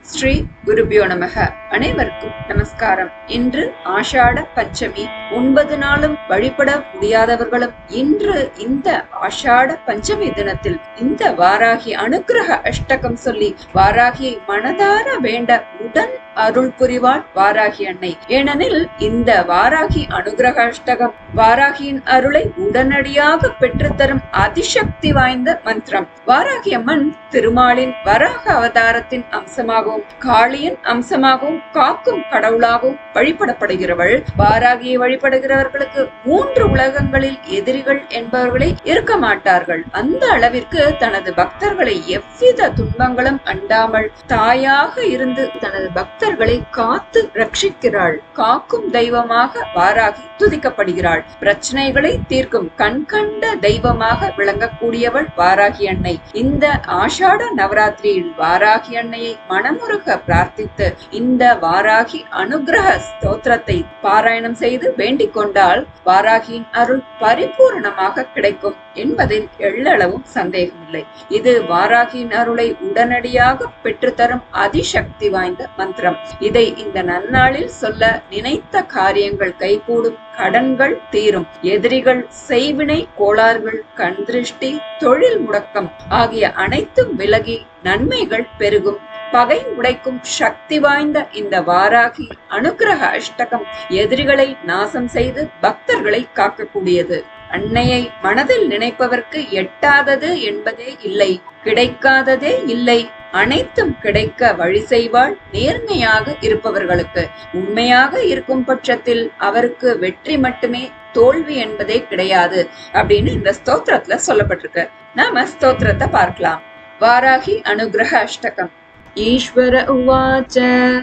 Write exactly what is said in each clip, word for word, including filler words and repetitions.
ஸ்ரீ குருபியோ நமக. அனைவருக்கும் நமஸ்காரம். இன்று ஆஷாட பஞ்சமி. ஒன்பது நாளும் வழிபட முடியாதவர்களும் இன்று இந்த ஆஷாட பஞ்சமி தினத்தில் இந்த வாராகி அனுக்கிரக அஷ்டகம் சொல்லி வாராகியை மனதார வேண்ட உடன் அருள் புரிவாள் வாராகி அன்னை. ஏனெனில் இந்த வாராகி அனுகிரக அஷ்டகம் வாராகியின் அருளை உடனடியாக பெற்றுத்தரும் அதிசக்தி வாய்ந்த மந்திரம். வாராகி அம்மன் திருமாலின் வராக அவதாரத்தின் அம்சமாகவும் காளியின் அம்சமாகவும் காக்கும் கடவுளாகவும் வழிபடப்படுகிறவள். வாராகியை வழிபடுகிறவர்களுக்கு மூன்று உலகங்களில் எதிரிகள் என்பவர்களே இருக்க மாட்டார்கள். அந்த அளவிற்கு தனது பக்தர்களை எவ்வித துன்பங்களும் அண்டாமல் தாயாக இருந்து தனது பக்தர்களை காத்து ரட்சிக்கிறாள். காக்கும் தெய்வமாக வாராகி துதிக்கப்படுகிறாள். பிரச்சனைகளை தீர்க்கும் கண்கண்ட தெய்வமாக விளங்கக்கூடியவள் வாராகி அன்னை. இந்த ஆஷாட நவராத்திரியில் வாராகி அன்னையை மனமுருக பிரார்த்தித்து இந்த வாராகி அனுகிரக ஸ்தோத்திரத்தை பாராயணம் செய்து வேண்டிக் கொண்டால் வாராகியின் அருள் பரிபூர்ணமாக கிடைக்கும் என்பதில் எள்ளளவும் சந்தேகமில்லை. இது வாராகியின் அருளை உடனடியாக பெற்றுத்தரும் அதிசக்தி வாய்ந்த மந்திரம். இதை இந்த நன்னாளில் சொல்ல நினைத்த காரியங்கள் கைகூடும், கடன்கள் தீரும், எதிரிகள் செய்வினை கோளாறுகள் கண் திருஷ்டி தொழில் முடக்கம் ஆகிய அனைத்தும் விலகி நன்மைகள் பெருகும். பகை உடைக்கும் சக்தி வாய்ந்த இந்த வாராகி அனுக்கிரக அஷ்டகம் எதிரிகளை நாசம் செய்து பக்தர்களை காக்கக்கூடியது. அன்னையை மனதில் நினைப்பவர்க்கு எட்டாதது என்பதே இல்லை, கிடைக்காததே இல்லை. அனைத்தும் கிடைக்க வழி செய்வாள் நேர்மையாக இருப்பவர்களுக்கு. உண்மையாக இருக்கும் பட்சத்தில் அவருக்கு வெற்றி மட்டுமே, தோல்வி என்பதே கிடையாது அப்படின்னு இந்த ஸ்தோத்திரத்துல சொல்லப்பட்டிருக்கு. நாம ஸ்தோத்திரத்தை பார்க்கலாம். வாராகி அனுகிரக அஷ்டகம். ஈஸ்வர உவாச்ச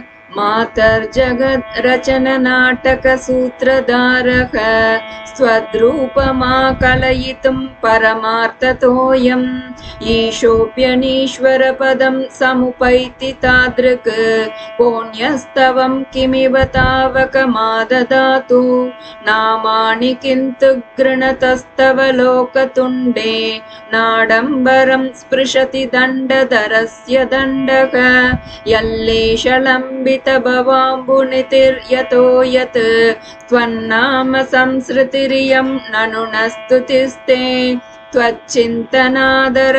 மாதர்ஜகத் ரச்சன நாடக சூத்ரதாரக ஸ்வத்ரூபமா கலயிதும் பரமார்த்ததோயம் ஈஷோப்யனீஸ்வர பதம் சமுபைதி தாத்ருக் புண்யஸ்தவம் கிமிவ தாவக மாததாது நாமானி கிந்து கிருணதஸ்தவ லோகதுண்டே நாடம்பரம் ஸ்பிருஷதி தண்டதரஸ்ய தண்டக யல்லேஷலம்பி भवाम्बुनितिर्यतो यत् त्वन्नाम संसृतिरियं ननु न स्तुतिस्ते त्वच्चिन्तनादर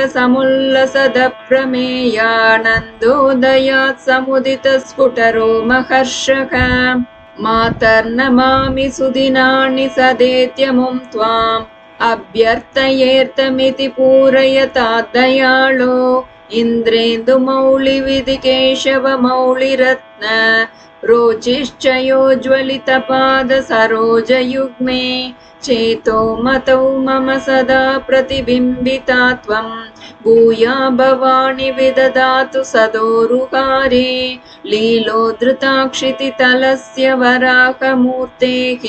समुल्लसदप्रमेयानन्दोदयात् समुदित स्फुटरो महर्षः मातर्नमामि सुदिनानि सदेत्यमुं त्वाम् अभ्यर्थयेऽर्थमिति पूरयता दयाळो इंद्रेन्दु मौलि विधि केशव मौलि रत्न रोचिश्चयोज्वलित पाद सरोज युग्मे चेतो मतौ मम सदा प्रतिबिम्बिता त्वं भूया भवानि विददातु सदोरुहारे लीलोद्धृताक्षिति तलस्य वराहमूर्तेः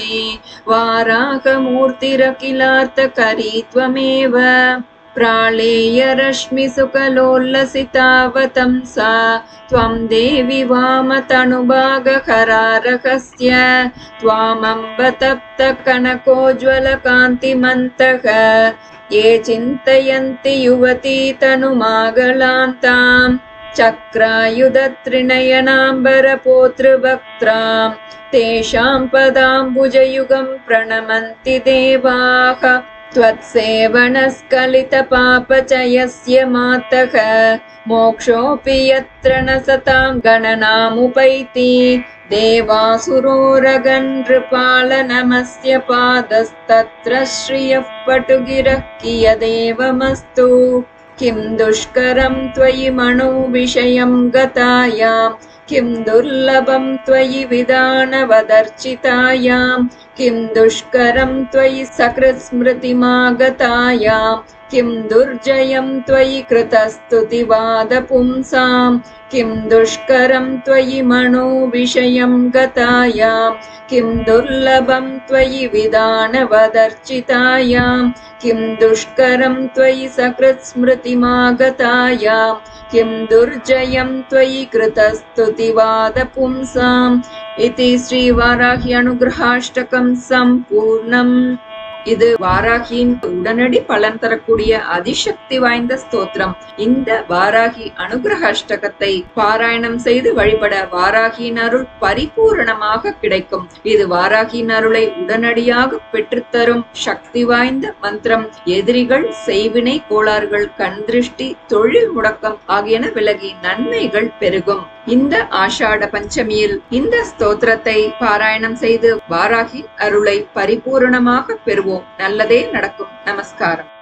वाराहमूर्तिरखिलार्थकरी त्वमेव प्रालेय रश्मि सुकलोल्लसितावतंसा त्वं देवि वामतनुभागहरारहस्य त्वामम्ब तप्त कनकोज्ज्वलकान्तिमन्तः ये चिन्तयन्ति युवती तनुमागलान्तां चक्रायुधत्रिनयनाम्बरपोतृवक्त्रां तेषां पदाम्बुजयुगं प्रणमन्ति देवाः त्वत्सेवनस्खलितपापचयस्य मातः मोक्षोऽपि यत्र न सतां गणनामुपैति देवासुरोरगन्नृपालनमस्य पादस्तत्र श्रियः पटुगिरः कियदेवमस्तु किं दुष्करं त्वयि मनो विषयं गतायां किं दुर्लभं त्वयि विधानवदर्चितायां किं दुष्करं त्वयि सकृत्स्मृतिमागतायां किं दुर्जयं त्वयि कृतस्तुतिवादपुंसां किं दुष्करं त्वयि मनो विषयं गतायां किं दुर्लभं त्वयि विधानवदर्चितायां किं दुष्करं त्वयि सकृत्स्मृतिमागतायां किं दुर्जयं त्वयि कृतस्तुतिवादपुंसाम् इति श्री वाराही अनुग्रहाष्टकं सम्पूर्णम्। இது வாராகியின் உடனடி பலன் தரக்கூடிய அதிசக்தி வாய்ந்த ஸ்தோத்திரம். இந்த வாராகி அனுகிரக அஷ்டகத்தை பாராயணம் செய்து வழிபட வாராகியின் அருள் பரிபூரணமாக கிடைக்கும். இது வாராகியின் அருளை உடனடியாக பெற்றுத்தரும் சக்தி வாய்ந்த மந்திரம். எதிரிகள், செய்வினை கோளாறுகள், கண் திருஷ்டி, தொழில் முடக்கம் ஆகியன விலகி நன்மைகள் பெருகும். இந்த ஆஷாட பஞ்சமியில் இந்த ஸ்தோத்திரத்தை பாராயணம் செய்து வாராகி அருளை பரிபூரணமாக பெறுவோம். நல்லதே நடக்கும். நமஸ்காரம்.